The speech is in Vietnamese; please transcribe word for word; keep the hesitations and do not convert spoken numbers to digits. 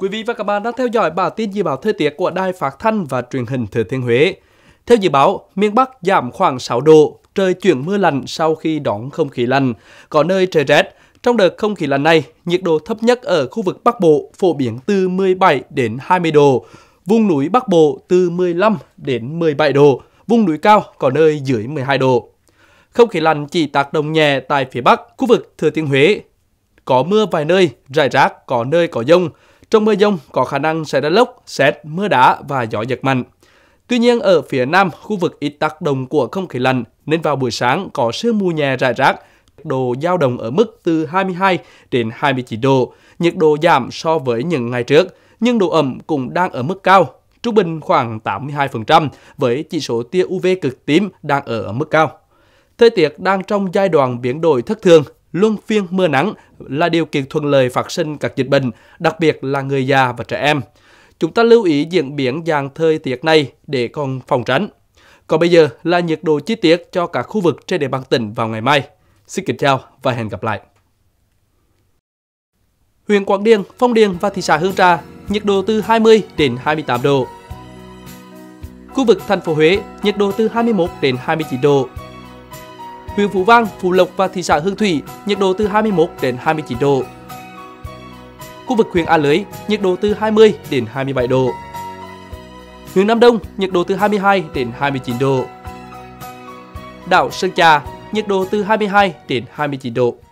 Quý vị và các bạn đang theo dõi bản tin dự báo thời tiết của Đài Phát thanh và Truyền hình Thừa Thiên Huế. Theo dự báo, miền Bắc giảm khoảng sáu độ, trời chuyển mưa lạnh sau khi đón không khí lạnh, có nơi trời rét. Trong đợt không khí lạnh này, nhiệt độ thấp nhất ở khu vực Bắc Bộ phổ biến từ mười bảy đến hai mươi độ, vùng núi Bắc Bộ từ mười lăm đến mười bảy độ, vùng núi cao có nơi dưới mười hai độ. Không khí lạnh chỉ tác động nhẹ tại phía Bắc, khu vực Thừa Thiên Huế. Có mưa vài nơi, rải rác, có nơi có dông. Trong mưa dông có khả năng xảy ra lốc, sét, mưa đá và gió giật mạnh. Tuy nhiên ở phía Nam, khu vực ít tác động của không khí lạnh nên vào buổi sáng có sương mù nhẹ rải rác. Nhiệt độ dao động ở mức từ hai mươi hai đến hai mươi chín độ, nhiệt độ giảm so với những ngày trước, nhưng độ ẩm cũng đang ở mức cao, trung bình khoảng tám mươi hai phần trăm với chỉ số tia u vê cực tím đang ở mức cao. Thời tiết đang trong giai đoạn biến đổi thất thường, luân phiên mưa nắng là điều kiện thuận lợi phát sinh các dịch bệnh, đặc biệt là người già và trẻ em. Chúng ta lưu ý diễn biến dạng thời tiết này để còn phòng tránh. Còn bây giờ là nhiệt độ chi tiết cho các khu vực trên địa bàn tỉnh vào ngày mai. Xin kính chào và hẹn gặp lại. Huyện Quảng Điền, Phong Điền và thị xã Hương Trà, nhiệt độ từ hai mươi đến hai mươi tám độ. Khu vực thành phố Huế, nhiệt độ từ hai mươi mốt đến hai mươi chín độ. Huyện Phú Vang, Phú Lộc và thị xã Hương Thủy, nhiệt độ từ hai mươi mốt đến hai mươi chín độ. Khu vực huyện A Lưới, nhiệt độ từ hai mươi đến hai mươi bảy độ. Huyện Nam Đông, nhiệt độ từ hai mươi hai đến hai mươi chín độ. Đảo Sơn Trà, nhiệt độ từ hai mươi hai đến hai mươi chín độ.